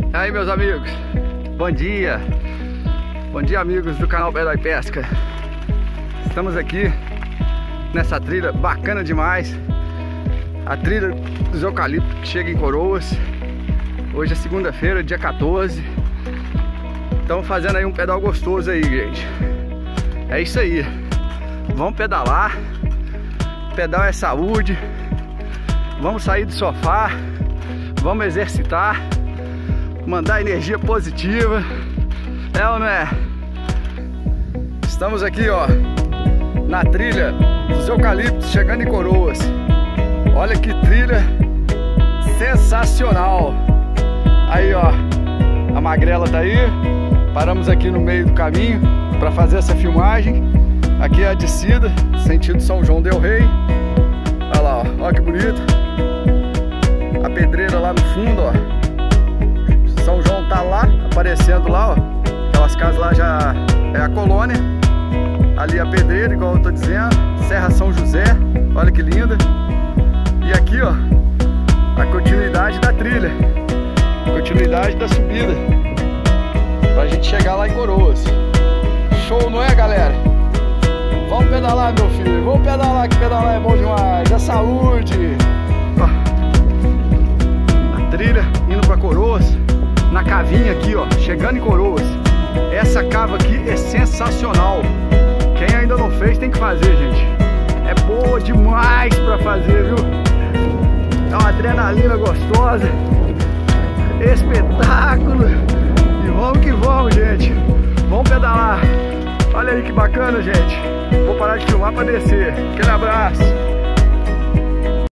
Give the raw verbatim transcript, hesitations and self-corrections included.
E aí, meus amigos, bom dia. Bom dia, amigos do canal Pedal e Pesca. Estamos aqui nessa trilha bacana demais, a trilha dos eucaliptos que chega em Coroas. Hoje é segunda-feira, dia quatorze. Estamos fazendo aí um pedal gostoso aí, gente. É isso aí. Vamos pedalar. Pedal é saúde. Vamos sair do sofá. Vamos exercitar. Mandar energia positiva. É ou não é? Estamos aqui, ó, na trilha dos eucaliptos chegando em Coroas. Olha que trilha sensacional. Aí, ó, a magrela tá aí. Paramos aqui no meio do caminho para fazer essa filmagem. Aqui é a descida, sentido São João del Rei. Olha lá, ó, olha que bonito. A pedreira lá no fundo, ó. São João tá lá, aparecendo lá, ó. Aquelas casas lá já é a colônia. Ali a pedreira, igual eu tô dizendo. Serra São José, olha que linda. E aqui, ó, a continuidade da trilha. Continuidade da subida, pra gente chegar lá em Coroas. Show, não é, galera? Vamos pedalar, meu filho. Vamos pedalar, que pedalar é bom demais. É saúde. Ó, a trilha indo pra Coroas. Na cavinha aqui, ó, chegando em Coroas. Essa cava aqui é sensacional. Quem ainda não fez tem que fazer, gente. É boa demais pra fazer, viu? É uma adrenalina gostosa. Espetáculo. E vamos que vamos, gente. Vamos pedalar. Olha aí que bacana, gente. Vou parar de filmar pra descer. Aquele abraço.